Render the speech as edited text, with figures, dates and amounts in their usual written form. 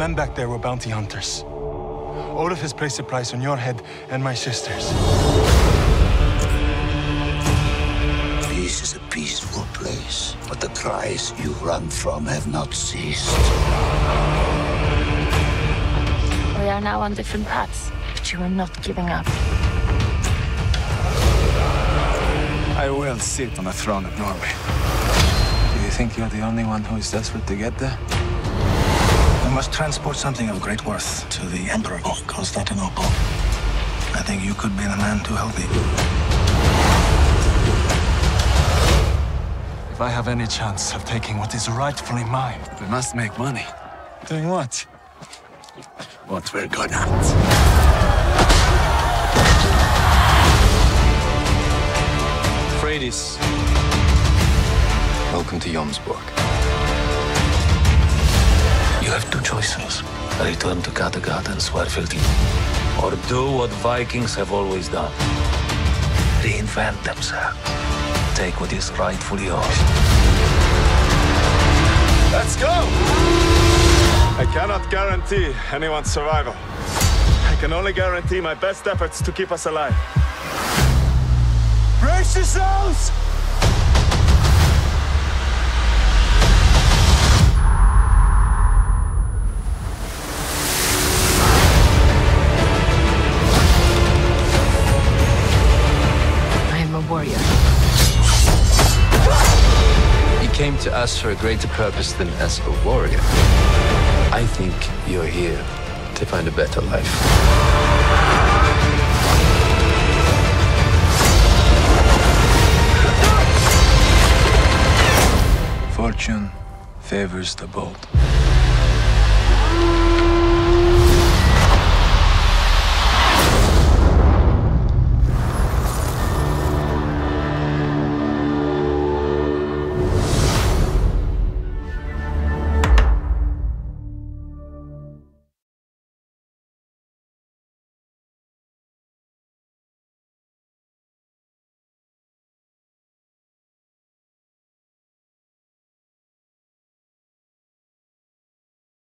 men back there were bounty hunters. Olaf has placed a price on your head and my sister's. This is a peaceful place, but the cries you run from have not ceased. We are now on different paths, but you are not giving up. I will sit on the throne of Norway. Do you think you're the only one who is desperate to get there? We must transport something of great worth to the Emperor of Constantinople. I think you could be the man to help me. If I have any chance of taking what is rightfully mine, we must make money. Doing what? What we're good at. Freydis. Welcome to Jomsborg. You have two choices. Return to Kattegat and Swarfildi, Or do what Vikings have always done. reinvent themselves. Take what is rightfully yours. Let's go! I cannot guarantee anyone's survival. I can only guarantee my best efforts to keep us alive. Brace yourselves! I am a warrior. You came to us for a greater purpose than as a warrior. I think you're here to find a better life. Fortune favors the bold.